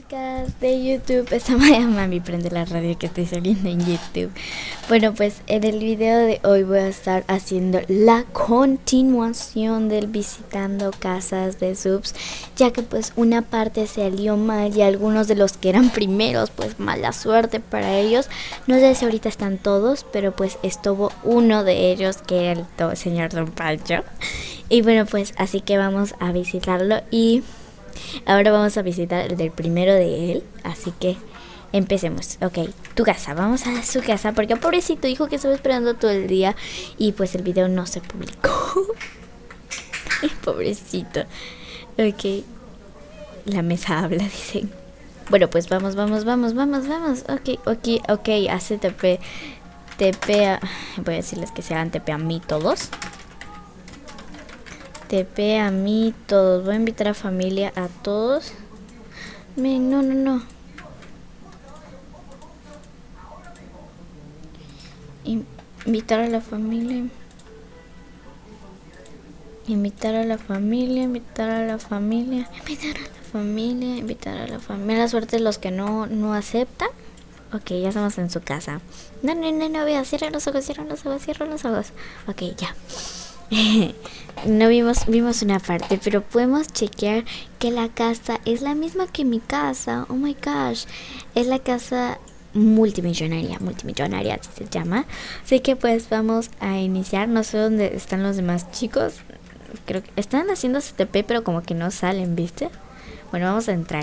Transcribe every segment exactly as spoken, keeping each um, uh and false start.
Chicas de YouTube, esta mami prende la radio que estoy saliendo en YouTube. Bueno, pues en el video de hoy voy a estar haciendo la continuación del visitando casas de subs, ya que pues una parte salió mal y algunos de los que eran primeros, pues mala suerte para ellos. No sé si ahorita están todos, pero pues estuvo uno de ellos que era el señor Don Pancho. Y bueno, pues así que vamos a visitarlo y ahora vamos a visitar el del primero de él, así que empecemos. Ok, tu casa, vamos a su casa, porque pobrecito dijo que estaba esperando todo el día y pues el video no se publicó. Pobrecito. Ok, la mesa habla, dicen. Bueno, pues vamos, vamos, vamos, vamos, vamos. Ok, ok, ok, hace T P. T P a... Voy a decirles que se hagan T P a mí todos. T P a mí todos. Voy a invitar a familia a todos. Men, no, no, no. Invitar a la familia. Invitar a la familia. Invitar a la familia. Invitar a la familia. Invitar a la familia. La suerte de los que no, no aceptan. Ok, ya estamos en su casa. No, no, no, no, vea. Cierra los ojos, cierra los ojos, cierra los ojos. Ok, ya. No vimos, vimos una parte, pero podemos chequear que la casa es la misma que mi casa. Oh my gosh, es la casa multimillonaria, multimillonaria así se llama. Así que pues vamos a iniciar. No sé dónde están los demás chicos. Creo que están haciendo C T P, pero como que no salen, ¿viste? Bueno, vamos a entrar.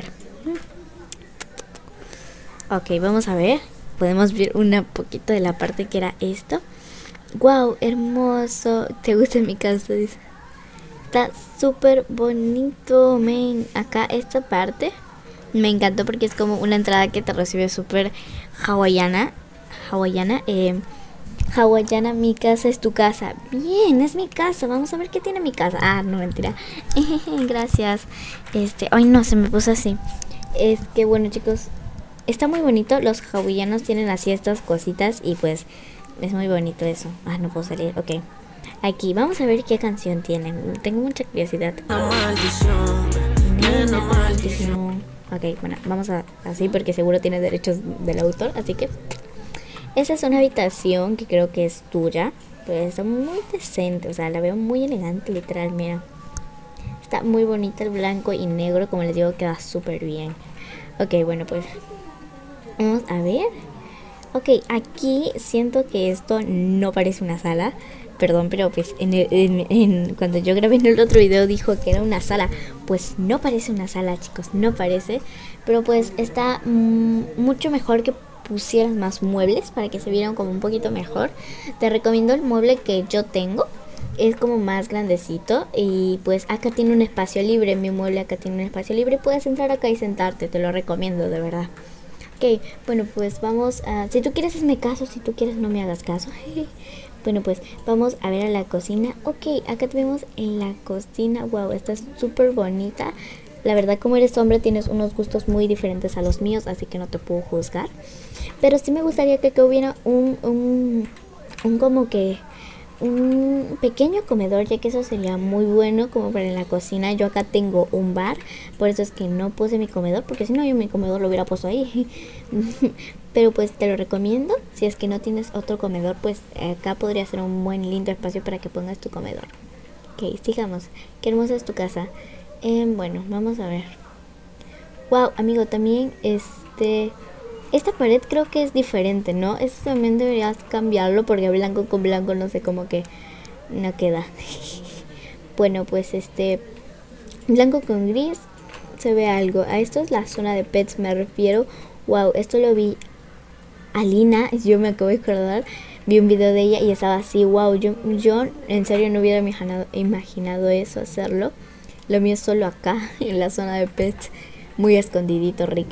Ok, vamos a ver. Podemos ver un poquito de la parte que era esto. Wow, hermoso. ¿Te gusta mi casa? Dice. Está súper bonito, men. Acá esta parte me encantó porque es como una entrada que te recibe súper hawaiana. Hawaiana. Eh, hawaiana, mi casa es tu casa. Bien, es mi casa. Vamos a ver qué tiene mi casa. Ah, no, mentira. Gracias. Este, ay no, se me puso así. Es que bueno, chicos, está muy bonito. Los hawaianos tienen así estas cositas y pues es muy bonito eso. Ah, no puedo salir. Ok. Aquí, vamos a ver qué canción tienen. Tengo mucha curiosidad. Nena, maldición. Ok, bueno, vamos a así porque seguro tiene derechos del autor. Así que esa es una habitación que creo que es tuya. Pues está muy decente. O sea, la veo muy elegante, literal. Mira. Está muy bonita el blanco y negro. Como les digo, queda súper bien. Ok, bueno, pues vamos a ver. Ok, aquí siento que esto no parece una sala. Perdón, pero pues en el, en, en, cuando yo grabé en el otro video dijo que era una sala. Pues no parece una sala, chicos, no parece. Pero pues está mmm, mucho mejor que pusieras más muebles para que se vieran como un poquito mejor. Te recomiendo el mueble que yo tengo. Es como más grandecito y pues acá tiene un espacio libre. Mi mueble acá tiene un espacio libre. Puedes entrar acá y sentarte, te lo recomiendo de verdad. Ok, bueno, pues vamos a... Si tú quieres hazme caso, si tú quieres no me hagas caso. Bueno, pues vamos a ver a la cocina. Ok, acá tenemos en la cocina. Wow, esta es súper bonita. La verdad, como eres hombre, tienes unos gustos muy diferentes a los míos, así que no te puedo juzgar. Pero sí me gustaría que, que hubiera un, un, un como que... un pequeño comedor, ya que eso sería muy bueno como para en la cocina. Yo acá tengo un bar, por eso es que no puse mi comedor, porque si no yo mi comedor lo hubiera puesto ahí. Pero pues te lo recomiendo. Si es que no tienes otro comedor, pues acá podría ser un buen lindo espacio para que pongas tu comedor. Ok, sigamos. Qué hermosa es tu casa. eh, Bueno, vamos a ver. Wow, amigo, también este... esta pared creo que es diferente, ¿no? Eso también deberías cambiarlo porque blanco con blanco no sé, cómo que no queda. Bueno, pues este blanco con gris se ve algo. A esto es la zona de pets, me refiero. Wow, esto lo vi Alina, yo me acabo de acordar. Vi un video de ella y estaba así, wow, yo, yo en serio no hubiera imaginado, imaginado eso, hacerlo. Lo mío es solo acá, en la zona de pets. Muy escondidito, Rick.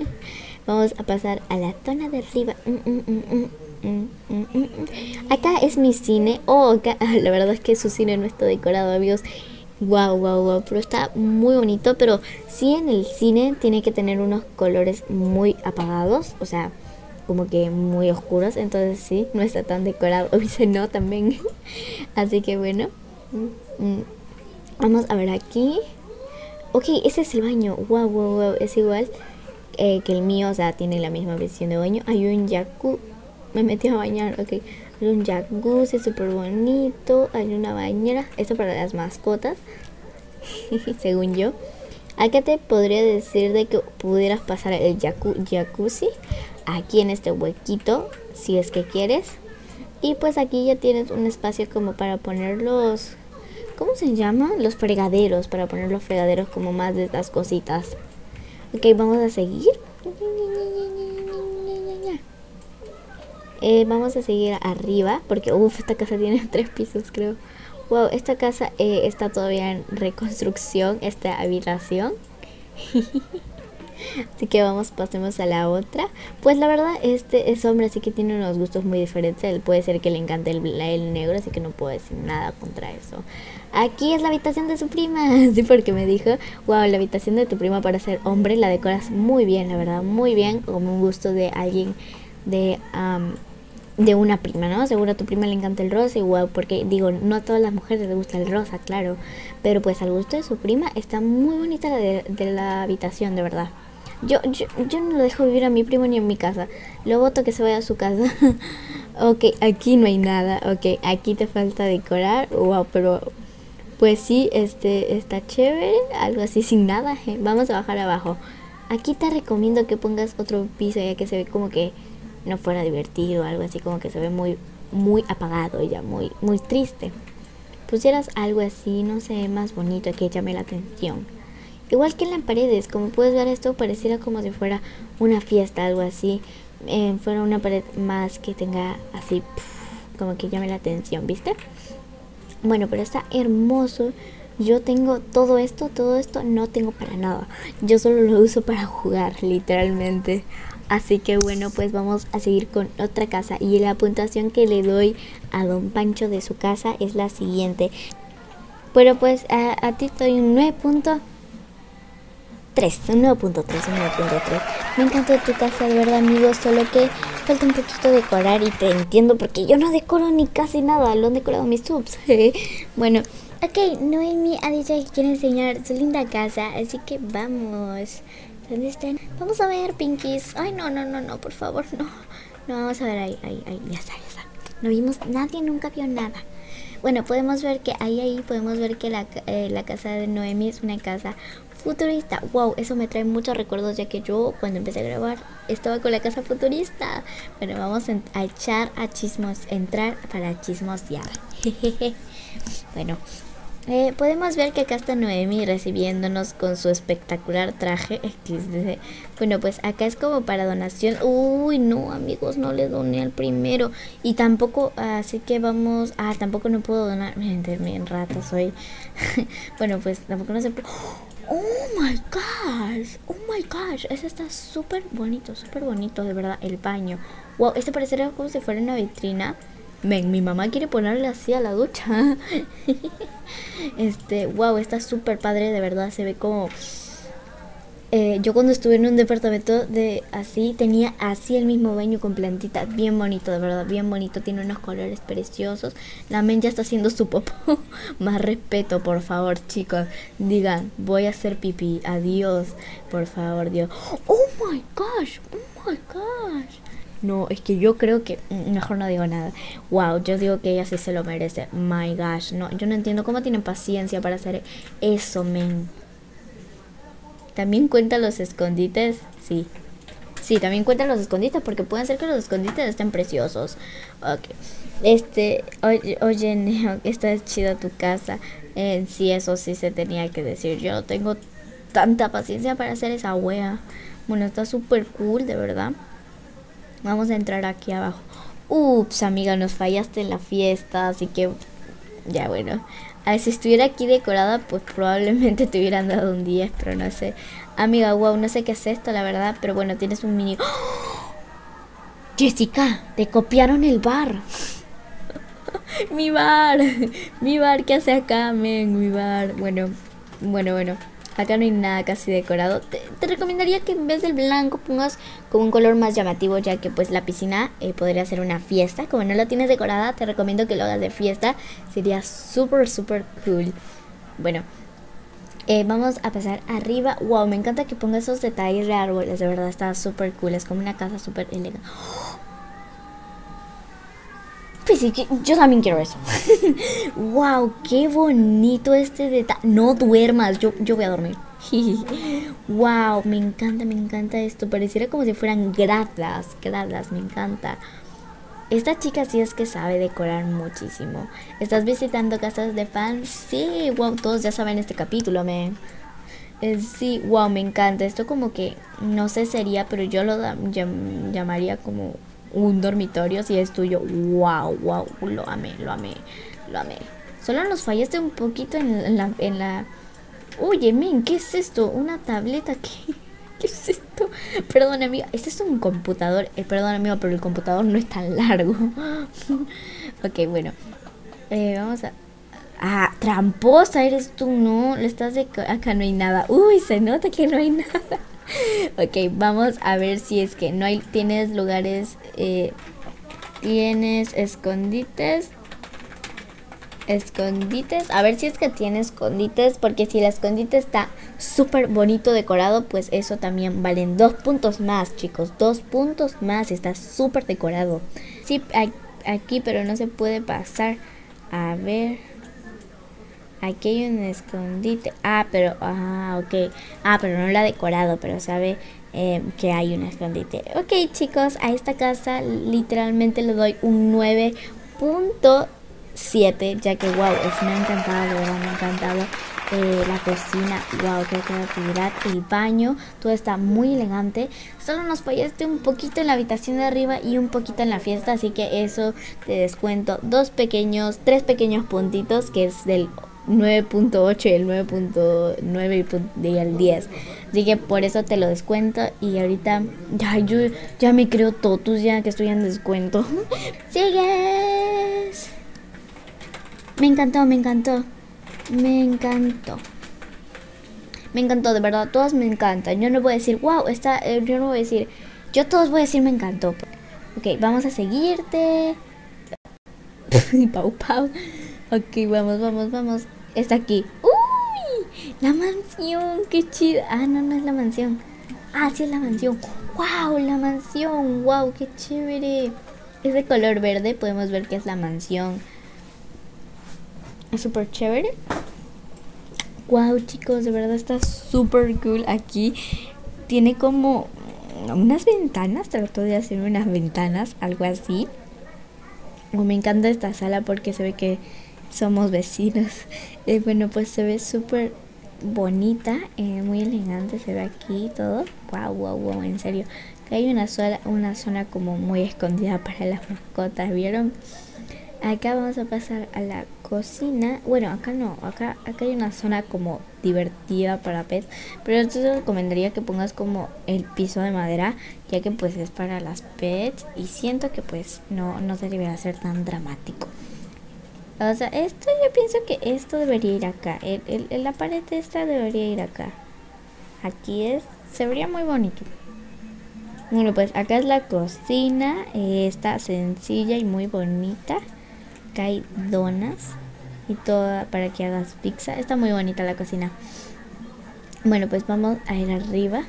Vamos a pasar a la zona de arriba. Mm, mm, mm, mm, mm, mm, mm. Acá es mi cine. Oh, acá, la verdad es que su cine no está decorado, amigos. Wow, wow, wow. Pero está muy bonito. Pero sí, en el cine tiene que tener unos colores muy apagados. O sea, como que muy oscuros. Entonces sí, no está tan decorado. Dice no también. Así que bueno. Mm, mm. Vamos a ver aquí. Ok, ese es el baño. Wow, wow, wow. Es igual. eh, que el mío, o sea, tiene la misma versión de baño. Hay un jacuzzi, me metí a bañar, ok. Hay un jacuzzi súper bonito, hay una bañera, esto para las mascotas, según yo. Acá te podría decir de que pudieras pasar el jacu jacuzzi aquí en este huequito, si es que quieres. Y pues aquí ya tienes un espacio como para poner los, ¿cómo se llama? Los fregaderos, para poner los fregaderos como más de estas cositas. Ok, vamos a seguir. Eh, vamos a seguir arriba, porque uff, esta casa tiene tres pisos, creo. Wow, esta casa eh, está todavía en reconstrucción, esta habitación. Así que vamos, pasemos a la otra. Pues la verdad, este es hombre, así que tiene unos gustos muy diferentes. Él puede ser que le encante el, el negro, así que no puedo decir nada contra eso. Aquí es la habitación de su prima. Sí, porque me dijo, wow, la habitación de tu prima para ser hombre la decoras muy bien, la verdad, muy bien. Como un gusto de alguien de... Um, de una prima, ¿no? Seguro a tu prima le encanta el rosa, igual, porque digo, no a todas las mujeres les gusta el rosa, claro, pero pues al gusto de su prima está muy bonita la de, de la habitación, de verdad. Yo, yo, yo no lo dejo vivir a mi primo ni en mi casa, lo voto que se vaya a su casa. Ok, aquí no hay nada, ok, aquí te falta decorar, wow, pero pues sí, este, está chévere, algo así sin nada, ¿eh? Vamos a bajar abajo. Aquí te recomiendo que pongas otro piso, ya que se ve como que no fuera divertido, algo así como que se ve muy muy apagado ya, muy muy triste. Pusieras algo así, no sé, más bonito que llame la atención. Igual que en las paredes, como puedes ver, esto pareciera como si fuera una fiesta, algo así. Eh, fuera una pared más que tenga así, pff, como que llame la atención, ¿viste? Bueno, pero está hermoso. Yo tengo todo esto, todo esto no tengo para nada. Yo solo lo uso para jugar, literalmente. Así que bueno, pues vamos a seguir con otra casa. Y la puntuación que le doy a Don Pancho de su casa es la siguiente. Pero pues a, a ti te doy un nueve punto tres. Un nueve punto tres, un nueve punto tres. Me encantó tu casa, de verdad, amigos. Solo que falta un poquito decorar y te entiendo porque yo no decoro ni casi nada. Lo han decorado mis subs. Bueno, ok, Noemi ha dicho que quiere enseñar su linda casa. Así que vamos. ¿Dónde están? Vamos a ver, Pinkies. Ay, no, no, no, no, por favor, no. No, vamos a ver ahí, ahí, ahí, ya está, ya está. No vimos, nadie nunca vio nada. Bueno, podemos ver que ahí, ahí, podemos ver que la, eh, la casa de Noemi es una casa futurista. Wow, eso me trae muchos recuerdos, ya que yo cuando empecé a grabar estaba con la casa futurista. Bueno, vamos a echar a chismos, entrar para chismosear. Bueno. Eh, podemos ver que acá está Noemi recibiéndonos con su espectacular traje equis de. Bueno, pues acá es como para donación. Uy, no, amigos, no le doné al primero. Y tampoco, así que vamos. Ah, tampoco no puedo donar. Miren, bien rata soy. Bueno, pues tampoco no se puede. Oh my gosh, oh my gosh. Ese está súper bonito, súper bonito, de verdad. El baño. Wow, este parecería como si fuera una vitrina. Ven, mi mamá quiere ponerle así a la ducha. Este, wow, está súper padre, de verdad. Se ve como eh, yo cuando estuve en un departamento de así, tenía así el mismo baño con plantitas. Bien bonito, de verdad, bien bonito. Tiene unos colores preciosos. La men ya está haciendo su popó. Más respeto, por favor, chicos. Digan, voy a hacer pipí. Adiós, por favor, Dios. Oh my gosh, oh my gosh. No, es que yo creo que mejor no digo nada. Wow, yo digo que ella sí se lo merece. My gosh, no, yo no entiendo cómo tienen paciencia para hacer eso, men. ¿También cuentan los escondites? Sí. Sí, también cuentan los escondites, porque pueden ser que los escondites estén preciosos. Ok. Este, oye, oye Neo, está chida tu casa. Eh, sí, eso sí se tenía que decir. Yo no tengo tanta paciencia para hacer esa wea. Bueno, está súper cool, de verdad. Vamos a entrar aquí abajo. Ups, amiga, nos fallaste en la fiesta, así que ya bueno. A ver, si estuviera aquí decorada, pues probablemente te hubieran dado un diez, pero no sé. Amiga, wow, no sé qué es esto, la verdad, pero bueno, tienes un mini... ¡Oh! Jessica, te copiaron el bar. Mi bar, mi bar, ¿qué hace acá, men? Mi bar. Bueno, bueno, bueno. Acá no hay nada casi decorado. Te, te recomendaría que en vez del blanco pongas como un color más llamativo, ya que pues la piscina eh, podría ser una fiesta. Como no la tienes decorada, te recomiendo que lo hagas de fiesta. Sería súper, súper cool. Bueno, Eh, vamos a pasar arriba. Wow, me encanta que ponga esos detalles de árboles. De verdad, está súper cool. Es como una casa súper elegante. Pues sí, que yo también quiero eso. Wow, qué bonito este detalle. No duermas, yo, yo voy a dormir. Wow, me encanta, me encanta esto. Pareciera como si fueran gradas, gradas, me encanta. Esta chica sí es que sabe decorar muchísimo. ¿Estás visitando casas de fans? Sí, wow, todos ya saben este capítulo, man. Eh, sí, wow, me encanta. Esto como que, no sé sería, pero yo lo da- llam- llamaría como un dormitorio si es tuyo. Wow, wow, lo amé, lo amé, lo amé. Solo nos fallaste un poquito en, en la... En la... Oye, men, ¿qué es esto? ¿Una tableta? ¿Qué, ¿Qué es esto? Perdón, amigo, este es un computador. Eh, perdón, amigo, pero el computador no es tan largo. Ok, bueno. Eh, vamos a... Ah, tramposa eres tú, no. Le estás de... Acá no hay nada. Uy, se nota que no hay nada. Ok, vamos a ver si es que no hay... Tienes lugares... Eh, tienes escondites. Escondites. A ver si es que tiene escondites. Porque si el escondite está súper bonito decorado, pues eso también valen dos puntos más, chicos. Dos puntos más. Está súper decorado. Sí, hay aquí, pero no se puede pasar. A ver. Aquí hay un escondite. Ah, pero... Ah, ok. Ah, pero no lo ha decorado, pero sabe eh, que hay un escondite. Ok, chicos, a esta casa literalmente le doy un nueve punto siete, ya que, wow, es, me ha encantado, de verdad, me ha encantado. Eh, la cocina, wow, qué creatividad. El baño, todo está muy elegante. Solo nos fallaste un poquito en la habitación de arriba y un poquito en la fiesta, así que eso te descuento dos pequeños, tres pequeños puntitos, que es del nueve punto ocho y el nueve punto nueve y el diez. Así que por eso te lo descuento. Y ahorita ya yo ya me creo totus ya que estoy en descuento. Sigues. Me encantó, me encantó. Me encantó. Me encantó, de verdad, todas me encantan. Yo no voy a decir, wow, está, eh, yo no voy a decir, yo todos voy a decir me encantó. Ok, vamos a seguirte. Pau, pau. Ok, vamos, vamos, vamos. Está aquí. ¡Uy! La mansión, qué chida. Ah, no, no es la mansión. Ah, sí es la mansión. ¡Wow! La mansión. ¡Wow! ¡Qué chévere! Es de color verde, podemos ver que es la mansión. Es súper chévere. ¡Wow, chicos! De verdad está súper cool aquí. Tiene como unas ventanas. Trato de hacer unas ventanas, algo así. Oh, me encanta esta sala porque se ve que somos vecinos. Eh, bueno, pues se ve súper bonita, eh, muy elegante, se ve aquí todo. Wow, wow, wow, en serio. Acá hay una zona, una zona como muy escondida para las mascotas, ¿vieron? Acá vamos a pasar a la cocina. Bueno, acá no, acá, acá hay una zona como divertida para pets. Pero yo te recomendaría que pongas como el piso de madera, ya que pues es para las pets. Y siento que pues no, no se debería ser tan dramático. O sea, esto yo pienso que esto debería ir acá. El, el, el, la pared esta debería ir acá. Aquí es, se vería muy bonito. Bueno, pues acá es la cocina. Eh, está sencilla y muy bonita. Acá hay donas y toda para que hagas pizza. Está muy bonita la cocina. Bueno, pues vamos a ir arriba.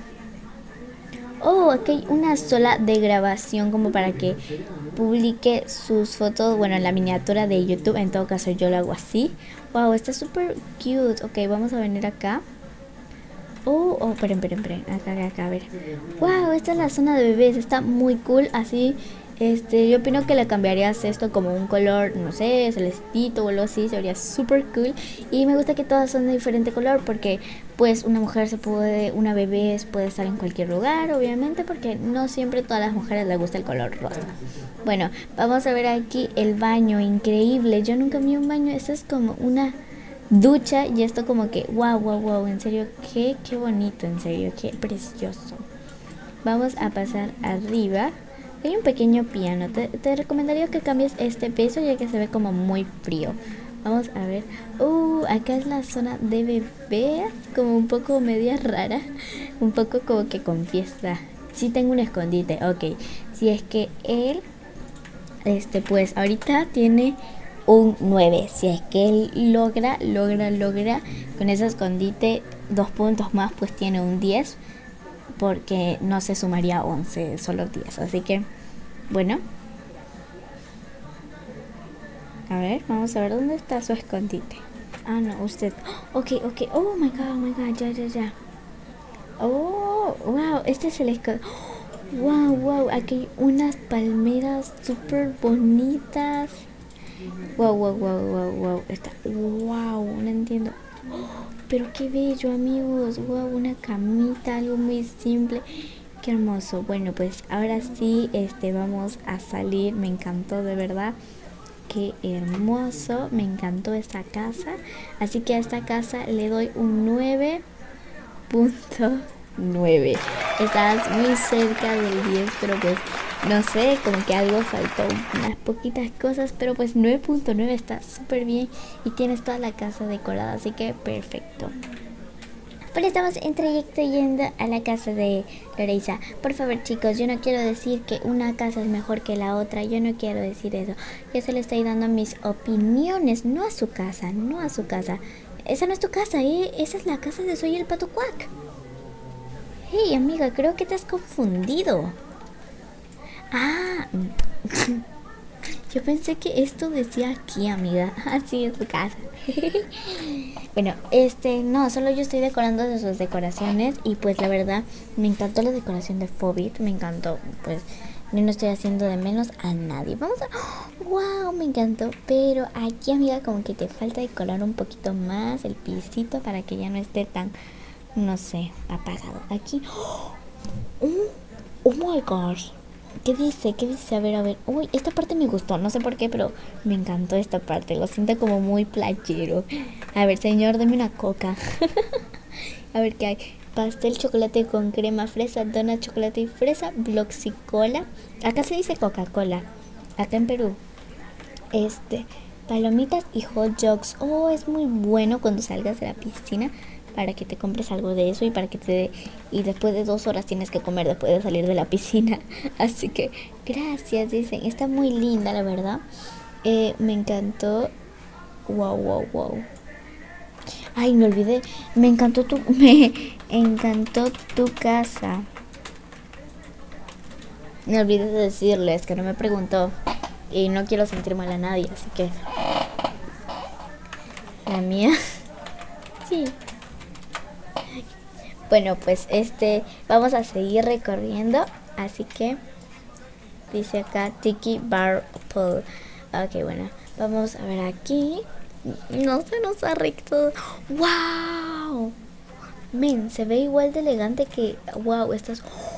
Oh, aquí hay una sola de grabación como para que publique sus fotos, bueno, en la miniatura de YouTube. En todo caso yo lo hago así. Wow, está súper cute. Ok, vamos a venir acá. Oh, oh, esperen, esperen, esperen. Acá, acá, acá, a ver. Wow, esta es la zona de bebés. Está muy cool. Así, este, yo opino que le cambiarías esto como un color, no sé, celestito o algo así. Se vería súper cool. Y me gusta que todas son de diferente color porque, pues, una mujer se puede, una bebé puede estar en cualquier lugar, obviamente, porque no siempre a todas las mujeres les gusta el color rosa. Bueno, vamos a ver aquí el baño. Increíble. Yo nunca vi un baño. Esto es como una ducha y esto como que wow, wow, wow, en serio, qué, qué bonito, en serio, qué precioso. Vamos a pasar arriba. Hay un pequeño piano. Te, te recomendaría que cambies este peso ya que se ve como muy frío. Vamos a ver. Uh, acá es la zona de bebé, como un poco media rara, un poco como que con fiesta. Sí tengo un escondite, ok. Si es que él, este, pues ahorita tiene un nueve. Si es que él logra, logra, logra con ese escondite dos puntos más, pues tiene un diez. Porque no se sumaría once, solo diez. Así que, bueno. A ver, vamos a ver dónde está su escondite. Ah, no, usted. Ok, ok. Oh my god, oh my god, ya, ya, ya. Oh, wow, este es el escondite. Wow, wow, aquí hay unas palmeras súper bonitas. Wow, wow, wow, wow, wow. Está, wow, no entiendo. Pero qué bello, amigos. Wow, una camita, algo muy simple. Qué hermoso. Bueno, pues ahora sí, este, vamos a salir. Me encantó, de verdad. Qué hermoso. Me encantó esta casa. Así que a esta casa le doy un nueve punto nueve. Estás muy cerca del diez, pero pues no sé, como que algo faltó, unas poquitas cosas, pero pues nueve punto nueve está súper bien y tienes toda la casa decorada, así que perfecto. Pero estamos en trayecto yendo a la casa de Loreisa. Por favor, chicos, yo no quiero decir que una casa es mejor que la otra. Yo no quiero decir eso. Yo se le estoy dando mis opiniones, no a su casa, no a su casa. Esa no es tu casa, ¿eh? Esa es la casa de Soy el Pato Cuac. Hey, amiga, creo que te has confundido. Ah, yo pensé que esto decía aquí, amiga. Así es tu casa. Bueno, este, no, solo yo estoy decorando de sus decoraciones. Y pues la verdad, me encantó la decoración de Fobit. Me encantó, pues yo no estoy haciendo de menos a nadie. Vamos a... ¡Wow! Me encantó. Pero aquí, amiga, como que te falta decorar un poquito más el pisito para que ya no esté tan, no sé, apagado. Aquí... ¡Oh! ¡Oh my gosh! ¿Qué dice? ¿Qué dice? A ver, a ver. Uy, esta parte me gustó. No sé por qué, pero me encantó esta parte. Lo siento como muy playero. A ver, señor, deme una coca. A ver qué hay. Pastel chocolate con crema fresa, donut chocolate y fresa, bloxicola. Acá se dice Coca-Cola. Acá en Perú. Este, palomitas y hot dogs. Oh, es muy bueno cuando salgas de la piscina, para que te compres algo de eso y para que te... Y después de dos horas tienes que comer después de salir de la piscina. Así que gracias, dicen. Está muy linda, la verdad. Eh, me encantó. Wow, wow, wow. Ay, me olvidé. Me encantó tu... Me encantó tu casa. Me olvidé de decirles que no me preguntó. Y no quiero sentir mal a nadie, así que... La mía... Sí. Bueno, pues este, vamos a seguir recorriendo, así que dice acá Tiki Bar Pool. Ok, bueno, vamos a ver aquí. No se nos ha recto. ¡Wow! Men, se ve igual de elegante que... ¡Wow! Estas...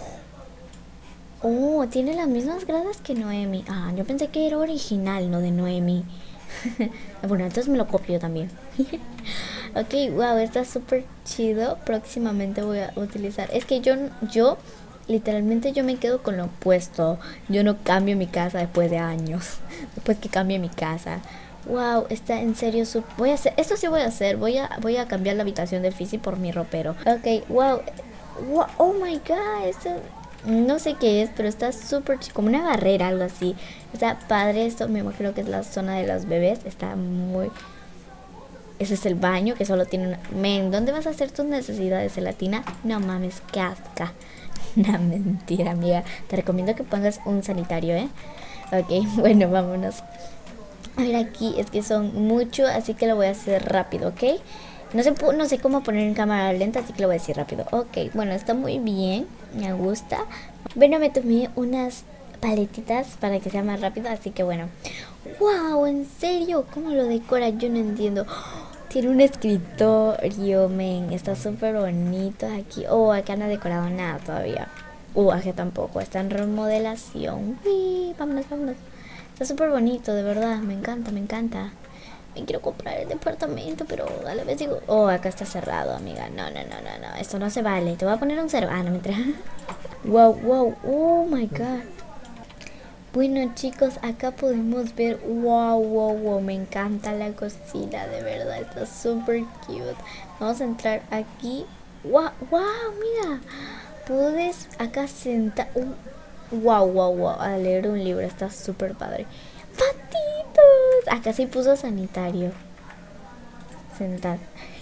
Oh, tiene las mismas gradas que Noemi. Ah, yo pensé que era original, no de Noemi. Bueno, entonces me lo copio también. Ok, wow, está súper chido. Próximamente voy a utilizar. Es que yo, yo, literalmente yo me quedo con lo opuesto. Yo no cambio mi casa después de años. Después que cambie mi casa. Wow, está en serio. Su voy a hacer, esto sí voy a hacer. Voy a, voy a cambiar la habitación del Fizzy por mi ropero. Ok, wow. Wow, oh my god, esto... No sé qué es, pero está súper chido, como una barrera, algo así. Está padre esto, me imagino que es la zona de los bebés. Está muy... Ese es el baño, que solo tiene una... Men, ¿dónde vas a hacer tus necesidades, gelatina? No mames, qué asca. No, mentira, amiga. Te recomiendo que pongas un sanitario, ¿eh? Ok, bueno, vámonos. A ver, aquí es que son mucho, así que lo voy a hacer rápido, ¿ok? No sé, no sé cómo poner en cámara lenta, así que lo voy a decir rápido. Ok, bueno, está muy bien, me gusta. Bueno, me tomé unas paletitas para que sea más rápido, así que bueno. ¡Wow! ¿En serio? ¿Cómo lo decora? Yo no entiendo. Tiene un escritorio, men. Está súper bonito aquí. Oh, acá no ha decorado nada todavía. Uh, acá tampoco. Está en remodelación. Uy, vámonos, vámonos. Está súper bonito, de verdad. Me encanta, me encanta. Me quiero comprar el departamento, pero a la vez digo... Oh, acá está cerrado, amiga. No, no, no, no, no. Esto no se vale. Te voy a poner un cero. Ah, no me trae. Wow, wow. Oh, my God. Bueno, chicos, acá podemos ver... Wow, wow, wow. Me encanta la cocina, de verdad. Está súper cute. Vamos a entrar aquí. Wow, wow, mira. Puedes acá sentar... Uh, wow, wow, wow. A leer un libro. Está súper padre. ¡Patitos! Acá sí puso sanitario. Sentar.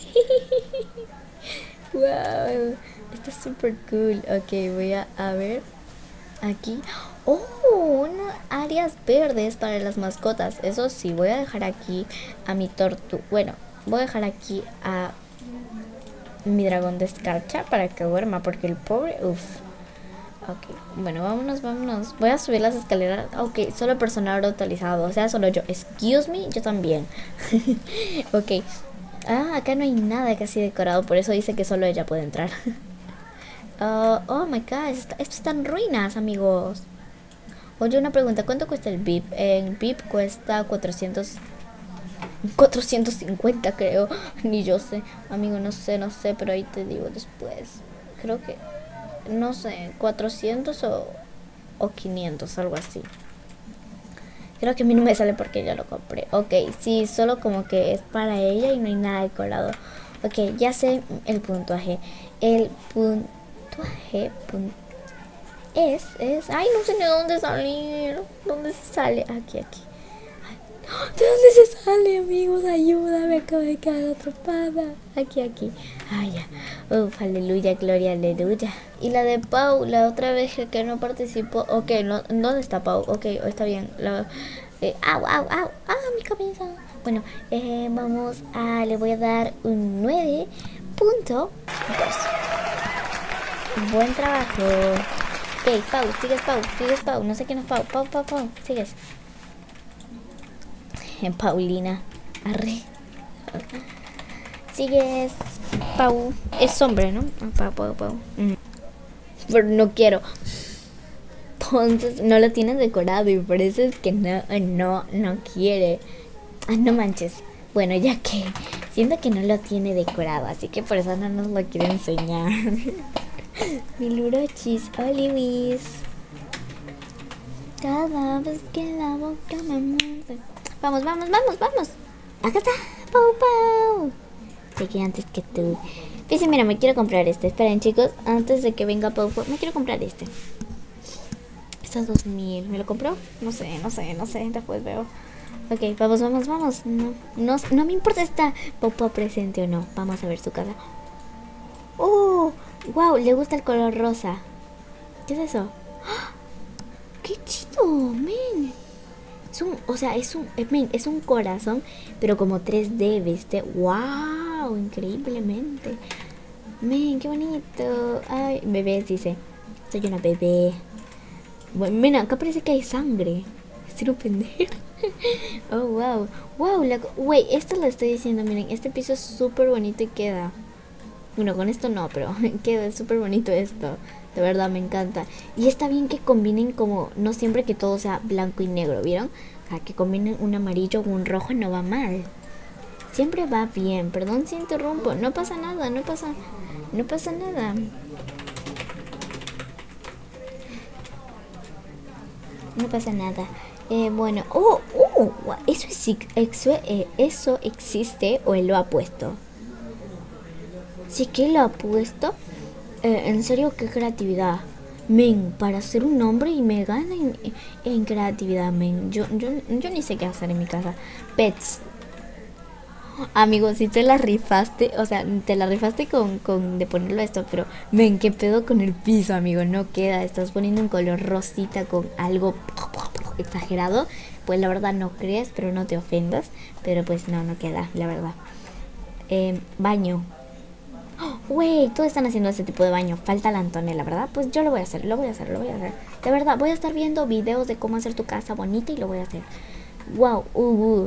Wow, está súper cool. Ok, voy a, a ver aquí. Oh, unas áreas verdes para las mascotas. Eso sí, voy a dejar aquí a mi tortu. Bueno, voy a dejar aquí a mi dragón de escarcha para que duerma, porque el pobre, uff. Ok, bueno, vámonos, vámonos. Voy a subir las escaleras. Ok, solo personal autorizado, o sea, solo yo. Excuse me, yo también. Ok. Ah, acá no hay nada casi decorado, por eso dice que solo ella puede entrar. uh, oh my god, esto, esto está en ruinas, amigos. Oye, una pregunta, ¿cuánto cuesta el V I P? El V I P cuesta cuatrocientos... cuatrocientos cincuenta creo. Ni yo sé, amigo, no sé, no sé, pero ahí te digo después. Creo que, no sé, cuatrocientos o, o quinientos, algo así. Creo que a mí no me sale porque ya lo compré. Ok, sí, solo como que es para ella y no hay nada decorado. Ok, ya sé el puntuaje. El puntuaje pun es, es... Ay, no sé ni dónde salir. ¿Dónde se sale? Aquí, aquí. Ay, ¿de dónde se sale, amigos? Ayuda, me acabo de quedar atrapada. Aquí, aquí. Ay, ya. Uf, aleluya, gloria, aleluya. Y la de Pau, la otra vez que no participó. Ok, no, ¿dónde está Pau? Ok, está bien. La, eh, au, au, au. Ah, mi cabeza. Bueno, eh, vamos a... Le voy a dar un nueve punto dos. Buen trabajo. Ok, Pau, sigues Pau, sigues Pau. No sé quién es Pau. Pau, Pau, Pau. Sigues. Paulina. Arre. Sigues Pau. Es hombre, ¿no? Pau, Pau, Pau. Mm. Pero no quiero. Entonces no lo tienes decorado y por eso es que no, no, no quiere. Ah, no manches. Bueno, ya que siento que no lo tiene decorado, así que por eso no nos lo quiere enseñar. Mi lurochis, Olivis. Cada vez que la boca me muerde. Vamos, vamos, vamos, vamos. Acá está, Pau, Pau. Llegué antes que tú. Dice, mira, me quiero comprar este. Esperen, chicos, antes de que venga Pau, Pau, me quiero comprar este. Estos dos mil. ¿Me lo compró? No sé, no sé, no sé. Después veo. Ok, vamos, vamos, vamos. No, no, no me importa si está Pau, Pau presente o no. Vamos a ver su casa. Oh, wow, le gusta el color rosa. ¿Qué es eso? ¡Ah! ¡Qué chido, men! Es un, o sea, es un, men, es un corazón, pero como tres D, ¿viste? ¡Wow! Increíblemente. Men, qué bonito. Ay, bebés, dice. Soy una bebé. Bueno, mira, acá parece que hay sangre. Quiero pendejo. Oh, wow. Wow, la, wey, esto lo estoy diciendo, miren, este piso es súper bonito y queda. Bueno, con esto no, pero queda súper bonito esto. De verdad, me encanta. Y está bien que combinen como, no siempre que todo sea blanco y negro, ¿vieron? O sea, que combinen un amarillo o un rojo no va mal. Siempre va bien. Perdón si interrumpo. No pasa nada, no pasa, no pasa nada. No pasa nada. Eh, bueno, oh, oh, eso, es, eso, eh, eso existe o él lo ha puesto. Sí que lo ha puesto. Eh, en serio, qué creatividad. Men, para ser un hombre y me gana en, en creatividad, men. Yo, yo, yo ni sé qué hacer en mi casa. Pets. Amigo, si te la rifaste, o sea, te la rifaste con, con de ponerlo esto, pero men, qué pedo con el piso, amigo, no queda. Estás poniendo un color rosita con algo exagerado. Pues la verdad no crees, pero no te ofendas. Pero pues no, no queda, la verdad. Eh, baño. Wey, todos están haciendo ese tipo de baño. Falta la Antonella, ¿verdad? Pues yo lo voy a hacer, lo voy a hacer, lo voy a hacer. De verdad, voy a estar viendo videos de cómo hacer tu casa bonita y lo voy a hacer. Wow, uh, uh.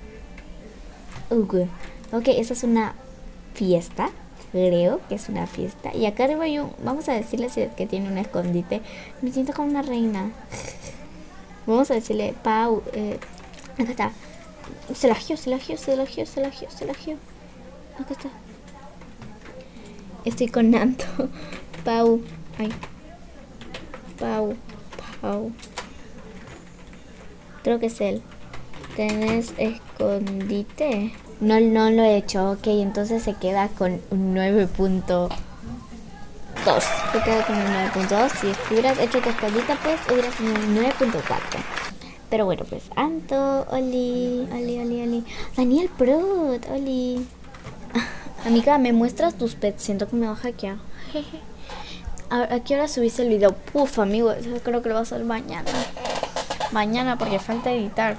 Uh, ok, esa es una fiesta. Creo que es una fiesta. Y acá arriba hay un... Vamos a decirle si es que tiene un escondite. Me siento como una reina. Vamos a decirle, Pau, eh, acá está. Se la gió, se la gió, se la gió, se la gió, se la gió. Acá está. Estoy con Nanto. Pau. Ay. Pau. Pau. Creo que es él. ¿Tenés escondite? No, no lo he hecho. Ok, entonces se queda con un nueve punto dos. Se queda con un nueve punto dos. Si hubieras hecho tu escondite, pues hubieras tenido un nueve punto cuatro. Pero bueno, pues Anto, Oli, Oli, Oli, Oli. Daniel Prot, Oli. Amiga, ¿me muestras tus pets? Siento que me va a hackear. ¿A, ¿A qué hora subiste el video? Puf, amigo, eso creo que lo vas a hacer mañana. Mañana porque falta editar.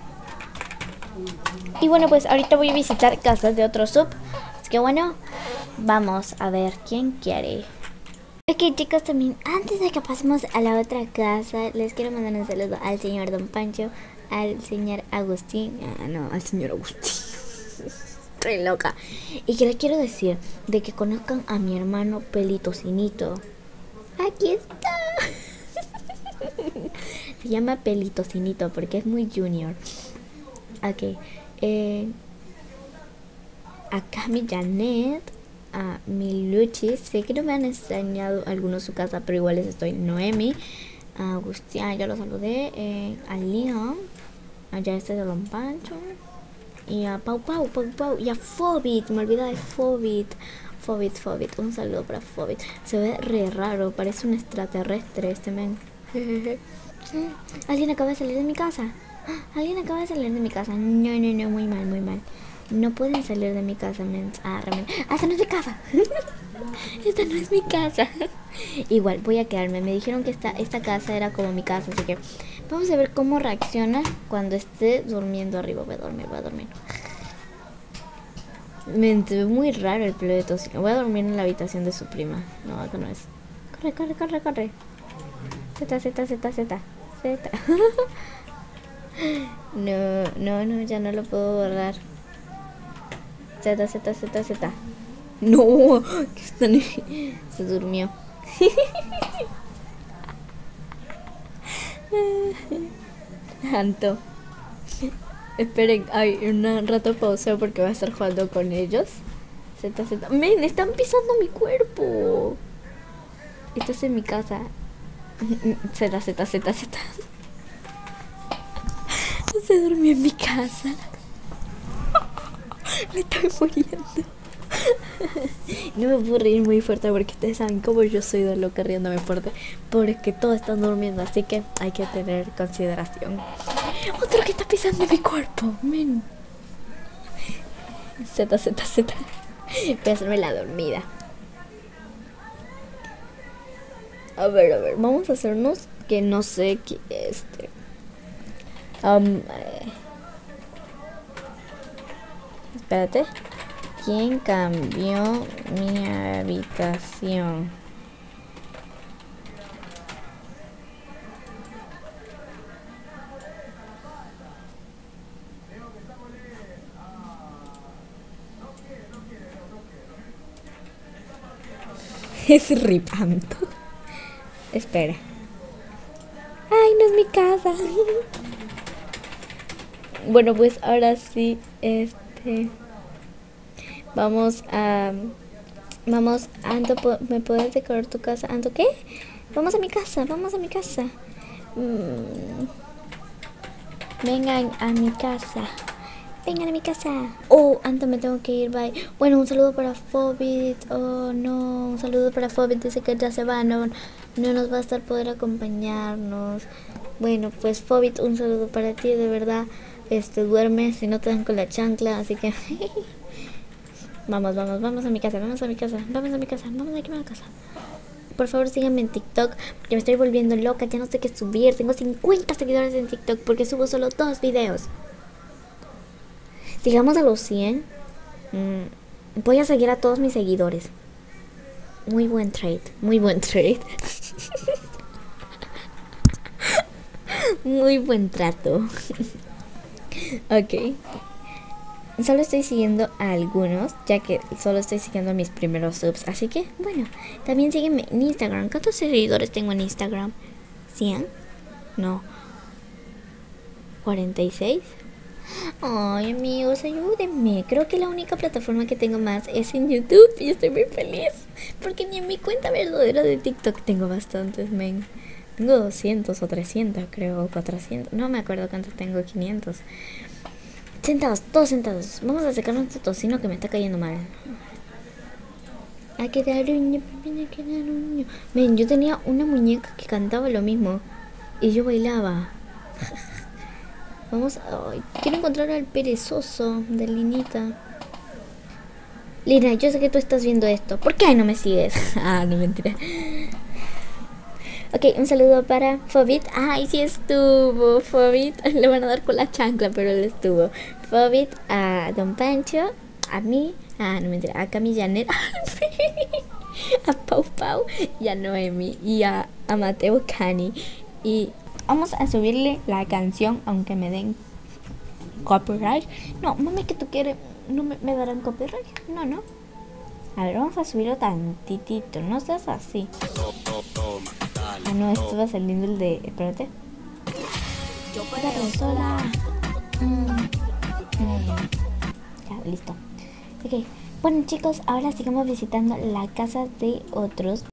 Y bueno, pues ahorita voy a visitar casas de otro sub. Así que bueno, vamos a ver quién quiere. Ok, chicos, también antes de que pasemos a la otra casa, les quiero mandar un saludo al señor Don Pancho, al señor Agustín. Ah, no, al señor Agustín. Estoy loca. Y que les quiero decir de que conozcan a mi hermano Pelito Cinito. Aquí está. Se llama Pelito Cinito porque es muy junior. Ok. Eh, a Cami Janet, a Miluchi. Sé que no me han enseñado algunos su casa, pero igual les estoy. Noemi, a Agustín, ya lo saludé. Eh, a Leon, allá este de Don Pancho. Y a Pau Pau, Pau Pau. Y a Fobit, me olvidé de Fobit. Fobit, Fobit, un saludo para Fobit. Se ve re raro, parece un extraterrestre este men. Alguien acaba de salir de mi casa. Alguien acaba de salir de mi casa. No, no, no, muy mal, muy mal. No pueden salir de mi casa, men. Ah, realmente. Ah, esta no es mi casa. Esta no es mi casa. Igual, voy a quedarme. Me dijeron que esta, esta casa era como mi casa, así que vamos a ver cómo reacciona cuando esté durmiendo arriba. Voy a dormir, voy a dormir. Me ve muy raro el pelo de tocino. Voy a dormir en la habitación de su prima. No, acá no es. Corre, corre, corre, corre. Z, Z, Z, Z. Z. No, no, no, ya no lo puedo borrar. Z, Z, Z, Z. No, que están... Se durmió. Anto. Esperen, hay un rato pausa porque voy a estar jugando con ellos. Z, Z. Men, están pisando mi cuerpo. Esto es en mi casa. Z, Z, Z, Z. Se durmió en mi casa. Me estoy muriendo. No me puedo reír muy fuerte porque ustedes saben cómo yo soy de loca riéndome fuerte. Porque todos están durmiendo, así que hay que tener consideración. Otro que está pisando mi cuerpo, men. Z, Z, Z. Voy a hacerme la dormida. A ver, a ver, vamos a hacernos que no sé qué este. Um, eh. Espérate. ¿Quién cambió mi habitación? Es ripando. Espera. Ay, no es mi casa. Bueno, pues ahora sí, este... Vamos a... Vamos, Anto, ¿me puedes decorar tu casa? Anto, ¿qué? Vamos a mi casa, vamos a mi casa. Mm. Vengan a mi casa. Vengan a mi casa. Oh, Anto, me tengo que ir, bye. Bueno, un saludo para Fobit. Oh, no, un saludo para Fobit. Dice que ya se va, no, no nos va a estar poder acompañarnos. Bueno, pues Fobit, un saludo para ti, de verdad. Este, duerme, si no te dan con la chancla, así que... Vamos, vamos, vamos a mi casa, vamos a mi casa, vamos a mi casa, vamos aquí a mi casa. Por favor, síganme en TikTok, porque me estoy volviendo loca, ya no sé qué subir. Tengo cincuenta seguidores en TikTok porque subo solo dos videos. Llegamos a los cien. Mm, voy a seguir a todos mis seguidores. Muy buen trade, muy buen trade. Muy buen trato. Ok. Solo estoy siguiendo a algunos, ya que solo estoy siguiendo a mis primeros subs. Así que, bueno, también sígueme en Instagram. ¿Cuántos seguidores tengo en Instagram? ¿cien? No. ¿cuarenta y seis? Ay, amigos, ayúdenme. Creo que la única plataforma que tengo más es en YouTube y estoy muy feliz. Porque ni en mi cuenta verdadera de TikTok tengo bastantes, men. Tengo doscientos o trescientos, creo, o cuatrocientos. No me acuerdo cuántos tengo, quinientos. Sentados, todos sentados. Vamos a sacarnos este tocino que me está cayendo mal. A quedar uño, a quedar uño. Ven, yo tenía una muñeca que cantaba lo mismo. Y yo bailaba. Vamos, ay, quiero encontrar al perezoso de Linita. Lina, yo sé que tú estás viendo esto. ¿Por qué no me sigues? Ah, no, mentira. Ok, un saludo para Fobit. Ay, sí estuvo. Fobit, le van a dar con la chancla, pero él estuvo. Fobit, a Don Pancho, a mí, ah, no mentira, a Camillanet, a Pau Pau y a Noemi y a, a Mateo Cani. Y vamos a subirle la canción, aunque me den copyright. No, mami, que tú quieres, no me, me darán copyright. No, no. A ver, vamos a subirlo tantitito, no seas así. Ah, no, esto va saliendo el de... Espérate. Yo puedo sola. Mm, mm. Ya, listo. Ok, bueno chicos, ahora sigamos visitando la casa de otros.